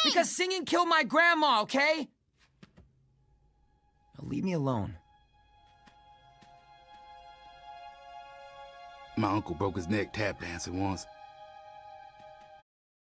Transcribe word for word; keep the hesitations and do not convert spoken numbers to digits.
Because singing killed my grandma, okay? Now leave me alone. My uncle broke his neck tap dancing once.